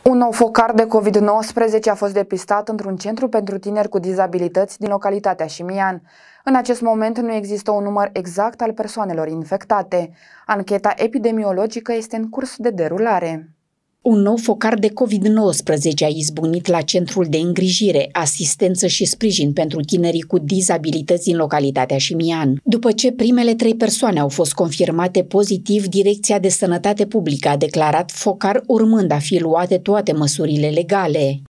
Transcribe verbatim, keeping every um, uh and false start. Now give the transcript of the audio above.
Un nou focar de COVID nouăsprezece a fost depistat într-un centru pentru tineri cu dizabilități din localitatea Șimian. În acest moment nu există un număr exact al persoanelor infectate. Ancheta epidemiologică este în curs de derulare. Un nou focar de COVID nouăsprezece a izbucnit la Centrul de Îngrijire, Asistență și Sprijin pentru Tinerii cu Dizabilități din localitatea Șimian. După ce primele trei persoane au fost confirmate pozitiv, Direcția de Sănătate Publică a declarat focar urmând a fi luate toate măsurile legale.